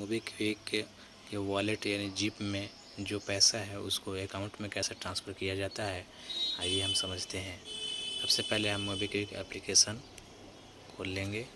MobiKwik के wallet यानी jeep में जो पैसा है उसको अकाउंट में कैसे ट्रांसफ़र किया जाता है, आइए हम समझते हैं। सबसे पहले हम मोबीक्विक एप्लीकेशन खोल लेंगे।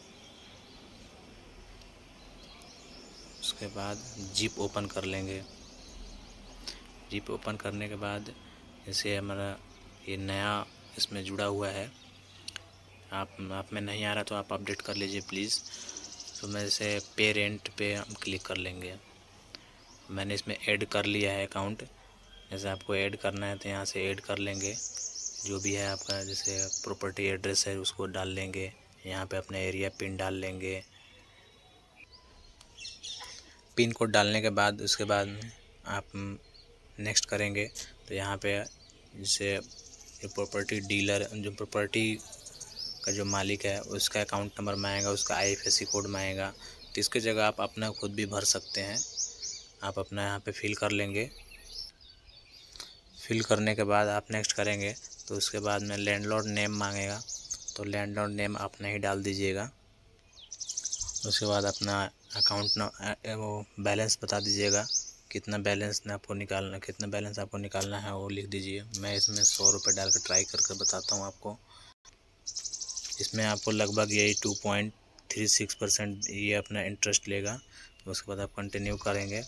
उसके बाद जीप ओपन कर लेंगे। जीप ओपन करने के बाद जैसे हमारा ये नया इसमें जुड़ा हुआ है, आप में नहीं आ रहा तो आप अपडेट कर लीजिए प्लीज़। तो मैं जैसे पे रेंट पे हम क्लिक कर लेंगे। मैंने इसमें ऐड कर लिया है अकाउंट। जैसे आपको ऐड करना है तो यहाँ से ऐड कर लेंगे। जो भी है आपका जैसे प्रॉपर्टी एड्रेस है उसको डाल लेंगे। यहाँ पे अपना एरिया पिन डाल लेंगे। पिन कोड डालने के बाद उसके बाद आप नेक्स्ट करेंगे तो यहाँ पे जैसे जो प्रॉपर्टी डीलर, जो प्रॉपर्टी का जो मालिक है उसका अकाउंट नंबर मांगेगा, उसका IFSC कोड मांगेगा। तो इसके जगह आप अपना खुद भी भर सकते हैं। आप अपना यहाँ पे फिल कर लेंगे। फिल करने के बाद आप नेक्स्ट करेंगे तो उसके बाद में लैंडलॉर्ड नेम मांगेगा, तो लैंडलॉर्ड नेम अपना ही डाल दीजिएगा। उसके बाद अपना अकाउंट वो बैलेंस बता दीजिएगा, कितना बैलेंस आपको निकालना है वो लिख दीजिए। मैं इसमें 100 रुपये डाल कर ट्राई करके बताता हूँ आपको। इसमें आपको लगभग यही 2.36% ये अपना इंटरेस्ट लेगा। उसके बाद आप कंटिन्यू करेंगे,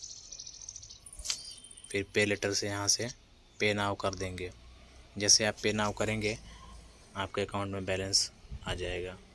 फिर पे लेटर से यहाँ से पे नाउ कर देंगे। जैसे आप पे नाउ करेंगे आपके अकाउंट में बैलेंस आ जाएगा।